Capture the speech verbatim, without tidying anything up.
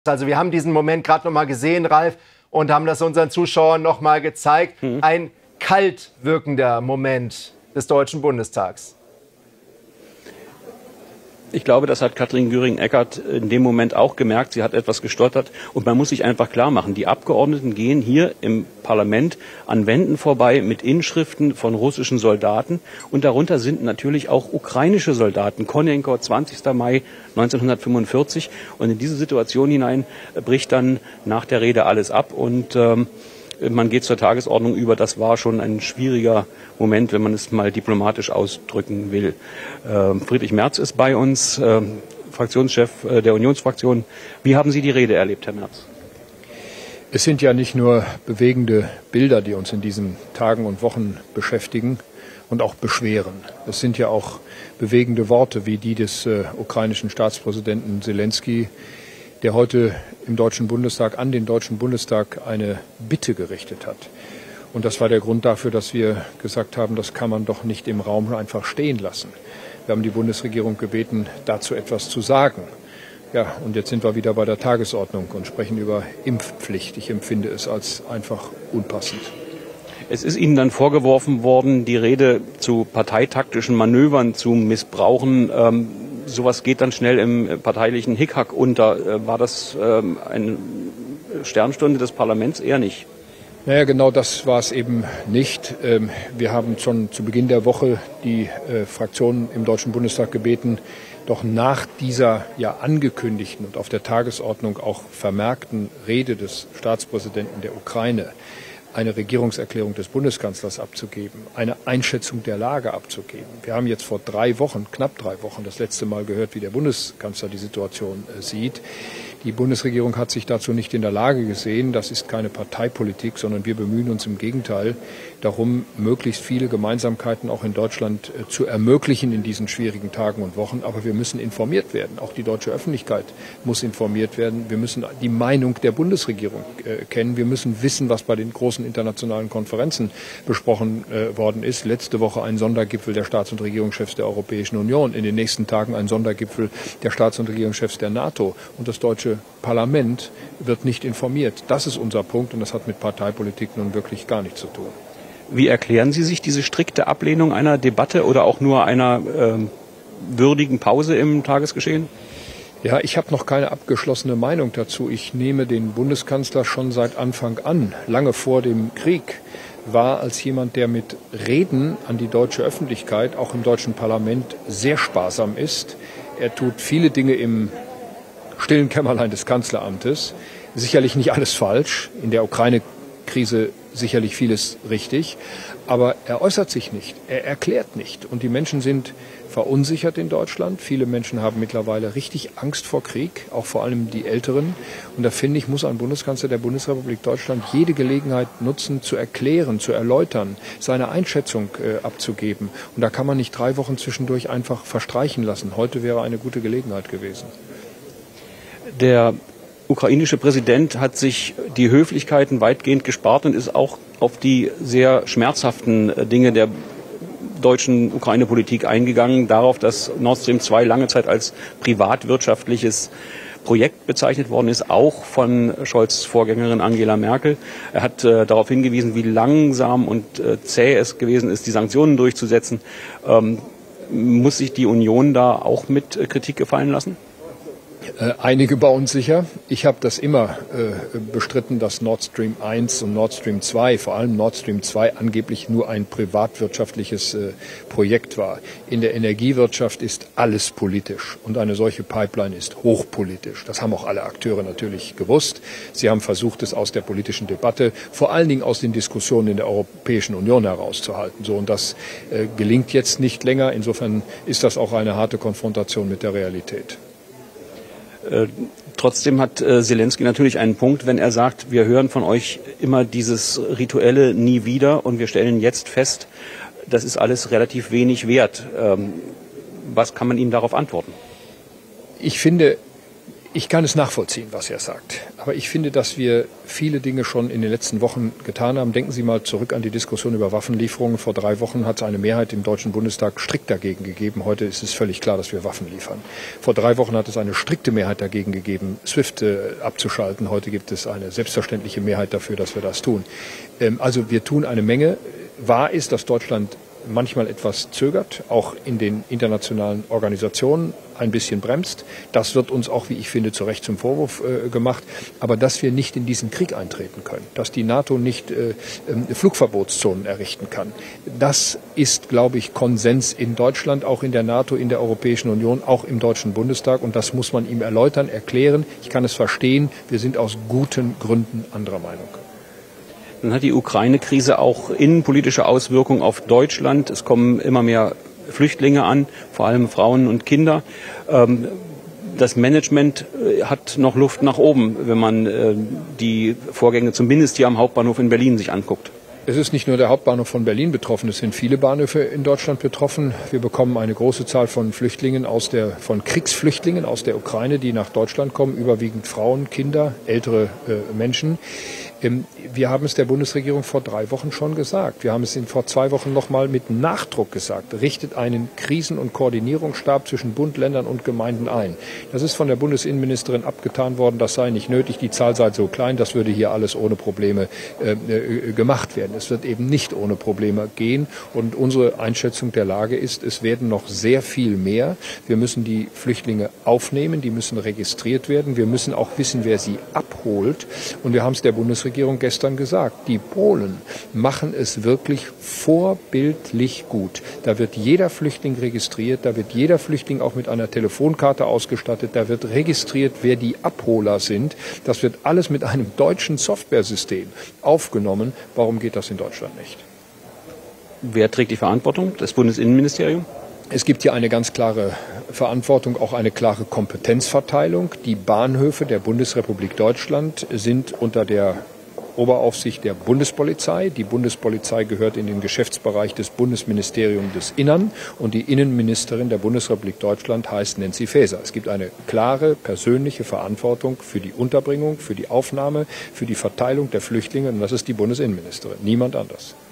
Also wir haben diesen Moment gerade noch mal gesehen, Ralf, und haben das unseren Zuschauern noch mal gezeigt. Mhm. Ein kalt wirkender Moment des Deutschen Bundestags. Ich glaube, das hat Katrin Göring-Eckardt in dem Moment auch gemerkt. Sie hat etwas gestottert. Und man muss sich einfach klar machen, die Abgeordneten gehen hier im Parlament an Wänden vorbei mit Inschriften von russischen Soldaten. Und darunter sind natürlich auch ukrainische Soldaten. Konenko, zwanzigster Mai neunzehnhundertfünfundvierzig. Und in diese Situation hinein bricht dann nach der Rede alles ab. Und ähm, man geht zur Tagesordnung über. Das war schon ein schwieriger Moment, wenn man es mal diplomatisch ausdrücken will. Äh, Friedrich Merz ist bei uns, äh, Fraktionschef äh, der Unionsfraktion. Wie haben Sie die Rede erlebt, Herr Merz? Es sind ja nicht nur bewegende Bilder, die uns in diesen Tagen und Wochen beschäftigen und auch beschweren. Es sind ja auch bewegende Worte wie die des äh, ukrainischen Staatspräsidenten Selenskyj, der heute im Deutschen Bundestag an den Deutschen Bundestag eine Bitte gerichtet hat. Und das war der Grund dafür, dass wir gesagt haben, das kann man doch nicht im Raum einfach stehen lassen. Wir haben die Bundesregierung gebeten, dazu etwas zu sagen. Ja, und jetzt sind wir wieder bei der Tagesordnung und sprechen über Impfpflicht. Ich empfinde es als einfach unpassend. Es ist Ihnen dann vorgeworfen worden, die Rede zu parteitaktischen Manövern zu missbrauchen. Ähm, sowas geht dann schnell im parteilichen Hickhack unter. Äh, war das ähm, eine Sternstunde des Parlaments? Eher nicht. Naja, genau das war es eben nicht. Wir haben schon zu Beginn der Woche die Fraktionen im Deutschen Bundestag gebeten, doch nach dieser ja angekündigten und auf der Tagesordnung auch vermerkten Rede des Staatspräsidenten der Ukraine eine Regierungserklärung des Bundeskanzlers abzugeben, eine Einschätzung der Lage abzugeben. Wir haben jetzt vor drei Wochen, knapp drei Wochen, das letzte Mal gehört, wie der Bundeskanzler die Situation äh, sieht. Die Bundesregierung hat sich dazu nicht in der Lage gesehen. Das ist keine Parteipolitik, sondern wir bemühen uns im Gegenteil darum, möglichst viele Gemeinsamkeiten auch in Deutschland äh, zu ermöglichen in diesen schwierigen Tagen und Wochen. Aber wir müssen informiert werden. Auch die deutsche Öffentlichkeit muss informiert werden. Wir müssen die Meinung der Bundesregierung äh, kennen. Wir müssen wissen, was bei den großen internationalen Konferenzen besprochen äh, worden ist. Letzte Woche ein Sondergipfel der Staats- und Regierungschefs der Europäischen Union. In den nächsten Tagen ein Sondergipfel der Staats- und Regierungschefs der NATO. Und das deutsche Parlament wird nicht informiert. Das ist unser Punkt und das hat mit Parteipolitik nun wirklich gar nichts zu tun. Wie erklären Sie sich diese strikte Ablehnung einer Debatte oder auch nur einer äh, würdigen Pause im Tagesgeschehen? Ja, ich habe noch keine abgeschlossene Meinung dazu. Ich nehme den Bundeskanzler schon seit Anfang an, lange vor dem Krieg, war als jemand, der mit Reden an die deutsche Öffentlichkeit, auch im deutschen Parlament, sehr sparsam ist. Er tut viele Dinge im stillen Kämmerlein des Kanzleramtes. Sicherlich nicht alles falsch. In der Ukraine-Krise sicherlich vieles richtig. Aber er äußert sich nicht. Er erklärt nicht. Und die Menschen sind verunsichert in Deutschland. Viele Menschen haben mittlerweile richtig Angst vor Krieg, auch vor allem die Älteren. Und da finde ich, muss ein Bundeskanzler der Bundesrepublik Deutschland jede Gelegenheit nutzen, zu erklären, zu erläutern, seine Einschätzung äh, abzugeben. Und da kann man nicht drei Wochen zwischendurch einfach verstreichen lassen. Heute wäre eine gute Gelegenheit gewesen. Der ukrainische Präsident hat sich die Höflichkeiten weitgehend gespart und ist auch auf die sehr schmerzhaften Dinge der deutschen Ukraine-Politik eingegangen, darauf, dass Nord Stream zwei lange Zeit als privatwirtschaftliches Projekt bezeichnet worden ist, auch von Scholz' Vorgängerin Angela Merkel. Er hat äh, darauf hingewiesen, wie langsam und äh, zäh es gewesen ist, die Sanktionen durchzusetzen. Ähm, muss sich die Union da auch mit äh, Kritik gefallen lassen? Einige bei uns sicher. Ich habe das immer äh, bestritten, dass Nord Stream eins und Nord Stream zwei, vor allem Nord Stream zwei, angeblich nur ein privatwirtschaftliches äh, Projekt war. In der Energiewirtschaft ist alles politisch und eine solche Pipeline ist hochpolitisch. Das haben auch alle Akteure natürlich gewusst. Sie haben versucht, es aus der politischen Debatte, vor allen Dingen aus den Diskussionen in der Europäischen Union herauszuhalten. So, und das äh, gelingt jetzt nicht länger. Insofern ist das auch eine harte Konfrontation mit der Realität. Äh, trotzdem hat äh, Selenskyj natürlich einen Punkt, wenn er sagt, wir hören von euch immer dieses Rituelle nie wieder und wir stellen jetzt fest, das ist alles relativ wenig wert. Ähm, was kann man ihm darauf antworten? Ich finde, Ich kann es nachvollziehen, was er sagt. Aber ich finde, dass wir viele Dinge schon in den letzten Wochen getan haben. Denken Sie mal zurück an die Diskussion über Waffenlieferungen. Vor drei Wochen hat es eine Mehrheit im Deutschen Bundestag strikt dagegen gegeben. Heute ist es völlig klar, dass wir Waffen liefern. Vor drei Wochen hat es eine strikte Mehrheit dagegen gegeben, SWIFT äh, abzuschalten. Heute gibt es eine selbstverständliche Mehrheit dafür, dass wir das tun. Ähm, also wir tun eine Menge. Wahr ist, dass Deutschland manchmal etwas zögert, auch in den internationalen Organisationen ein bisschen bremst. Das wird uns auch, wie ich finde, zu Recht zum Vorwurf äh, gemacht. Aber dass wir nicht in diesen Krieg eintreten können, dass die NATO nicht äh, äh, Flugverbotszonen errichten kann, das ist, glaube ich, Konsens in Deutschland, auch in der NATO, in der Europäischen Union, auch im Deutschen Bundestag. Und das muss man ihm erläutern, erklären. Ich kann es verstehen. Wir sind aus guten Gründen anderer Meinung. Dann hat die Ukraine-Krise auch innenpolitische Auswirkungen auf Deutschland. Es kommen immer mehr Flüchtlinge an, vor allem Frauen und Kinder. Das Management hat noch Luft nach oben, wenn man die Vorgänge zumindest hier am Hauptbahnhof in Berlin sich anguckt. Es ist nicht nur der Hauptbahnhof von Berlin betroffen, es sind viele Bahnhöfe in Deutschland betroffen. Wir bekommen eine große Zahl von Flüchtlingen aus der, von Kriegsflüchtlingen aus der Ukraine, die nach Deutschland kommen, überwiegend Frauen, Kinder, ältere äh, Menschen. Ähm, wir haben es der Bundesregierung vor drei Wochen schon gesagt. Wir haben es Ihnen vor zwei Wochen noch mal mit Nachdruck gesagt. Richtet einen Krisen- und Koordinierungsstab zwischen Bund, Ländern und Gemeinden ein. Das ist von der Bundesinnenministerin abgetan worden. Das sei nicht nötig. Die Zahl sei so klein, das würde hier alles ohne Probleme äh, äh, gemacht werden. Es wird eben nicht ohne Probleme gehen. Und unsere Einschätzung der Lage ist, es werden noch sehr viel mehr. Wir müssen die Flüchtlinge aufnehmen. Die müssen registriert werden. Wir müssen auch wissen, wer sie abholt. Und wir haben es der Bundesregierung gestern gesagt. Die Polen machen es wirklich vorbildlich gut. Da wird jeder Flüchtling registriert. Da wird jeder Flüchtling auch mit einer Telefonkarte ausgestattet. Da wird registriert, wer die Abholer sind. Das wird alles mit einem deutschen Softwaresystem aufgenommen. Warum geht das in Deutschland nicht? Wer trägt die Verantwortung? Das Bundesinnenministerium? Es gibt hier eine ganz klare Verantwortung, auch eine klare Kompetenzverteilung. Die Bahnhöfe der Bundesrepublik Deutschland sind unter der Oberaufsicht der Bundespolizei. Die Bundespolizei gehört in den Geschäftsbereich des Bundesministeriums des Innern und die Innenministerin der Bundesrepublik Deutschland heißt Nancy Faeser. Es gibt eine klare persönliche Verantwortung für die Unterbringung, für die Aufnahme, für die Verteilung der Flüchtlinge und das ist die Bundesinnenministerin, niemand anders.